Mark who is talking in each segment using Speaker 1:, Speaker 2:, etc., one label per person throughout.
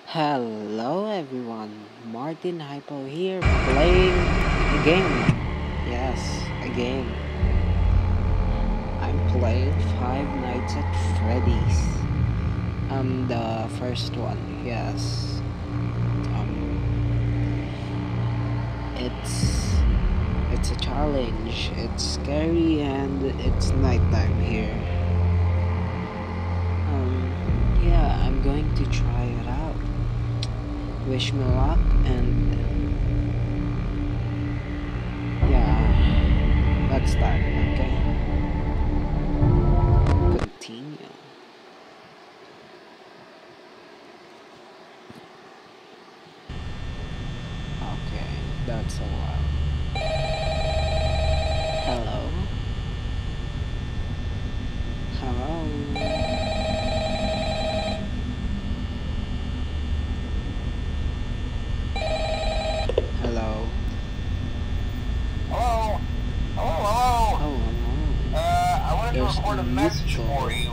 Speaker 1: Hello everyone, MartinHypo here playing a game. Yes, a game. I'm playing Five Nights at Freddy's. The first one, yes. It's a challenge. It's scary and it's nighttime here. Yeah, I'm going to try it out. Wish me luck and yeah, let's start, okay? Continue. Okay, that's a while. Hello? Hello? Hello?
Speaker 2: Hello? Hello?
Speaker 1: Oh, hello.
Speaker 2: I wanted to record a message for you.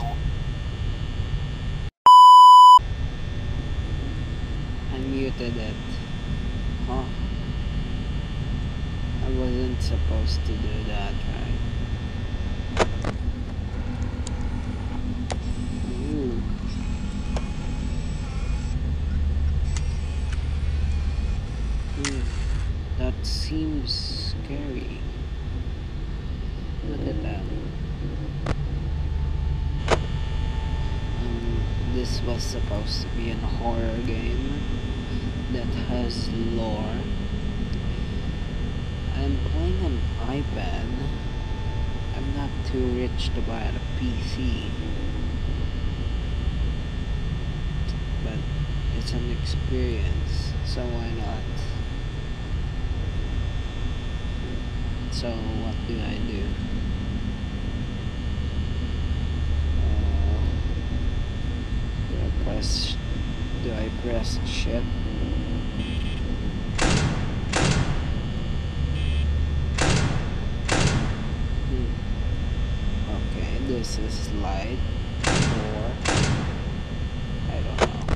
Speaker 1: I muted it. Huh? I wasn't supposed to do that, right? Ooh. That seems scary. Look at that. This was supposed to be a horror game that has lore. I'm playing an iPad. I'm not too rich to buy a PC. But it's an experience, so why not? So what do I do? Do I press shit? Okay, this is light or I don't know.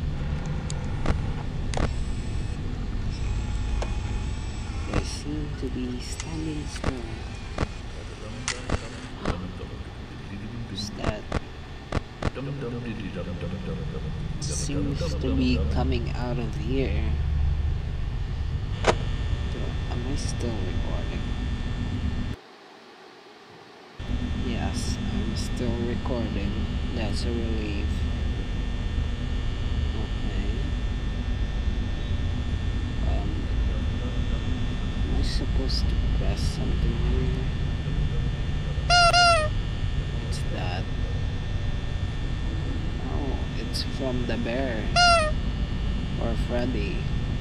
Speaker 1: They seem to be standing still. Who's that? Seems to be coming out of here. Am I still recording? Yes, I'm still recording. That's a relief. Okay. Am I supposed to press something here? What's that? Oh, it's from the bear. Or Freddy.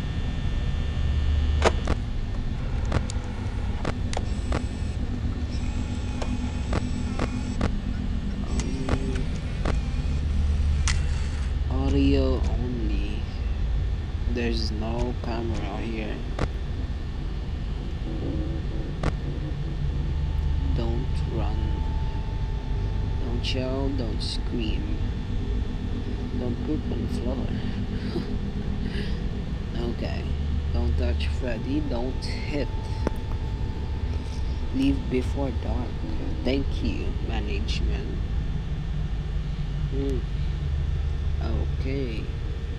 Speaker 1: Audio only. There's no camera here. Don't run. Don't yell, don't scream. Don't poop on the floor. Okay. Don't touch Freddy, don't hit. Leave before dark. Thank you, management. Okay.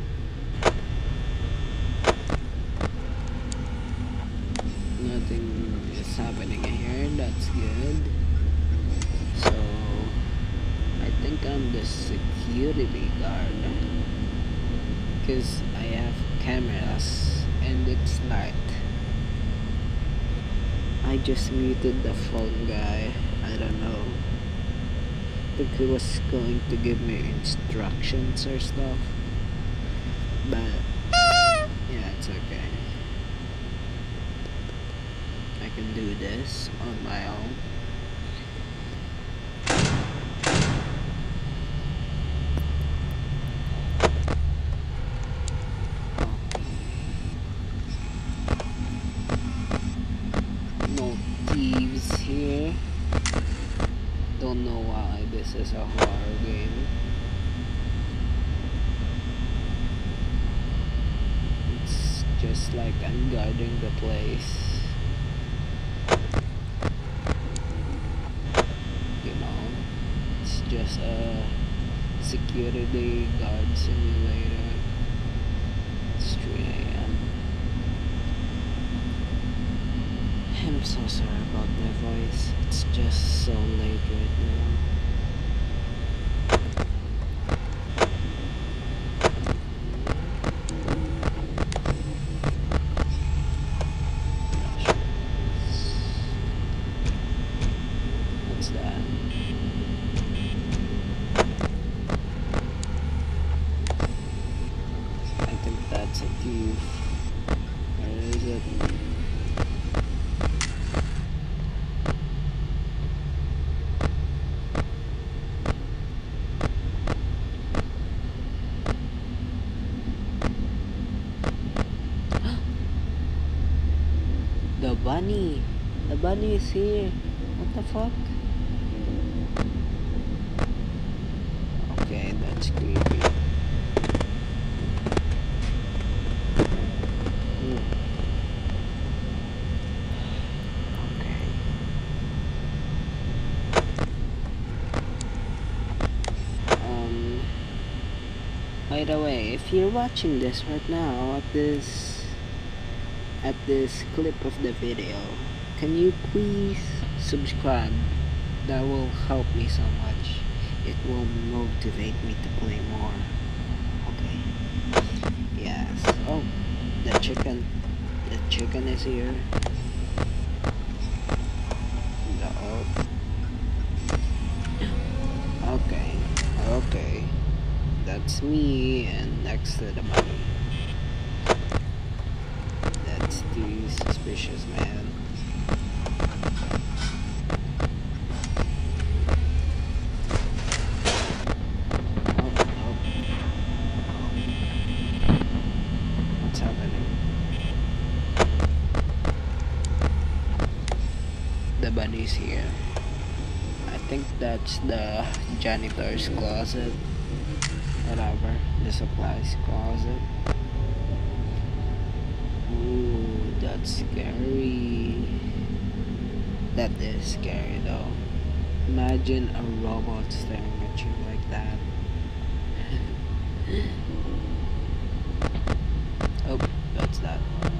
Speaker 1: Nothing is happening here, that's good. So, I think I'm the security guard. Because I have cameras and it's night. I just muted the phone guy. I don't know. I think he was going to give me instructions or stuff. But yeah, it's okay. I can do this on my own. No thieves here. Don't know why this is a horror game. just like I'm guarding the place. You know, it's just a security guard simulator. It's 3 a.m. I'm so sorry about my voice. It's just so late right now. What's that? I think that's a thief. Where is it? The bunny! The bunny is here! What the fuck? Okay, that's creepy. Okay. By the way, if you're watching this right now at this clip of the video, can you please subscribe? That will help me so much. It will motivate me to play more. Okay. Yes. Oh, the chicken. The chicken is here. No. Okay. Okay. That's me, and next to the bunny. That's the suspicious man. What's happening? The bunny's here. I think that's the janitor's closet. Whatever, the supplies closet. Ooh, that's scary. That is scary though. Imagine a robot staring at you like that. Oh, that's that.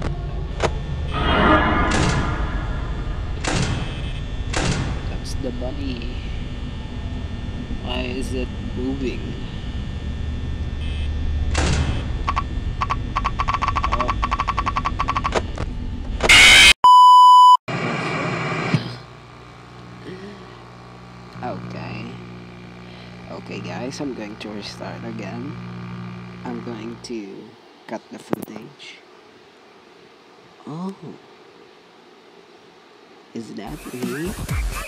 Speaker 1: That's the bunny. Why is it moving? Okay guys, I'm going to restart again. I'm going to cut the footage. Oh, is that me?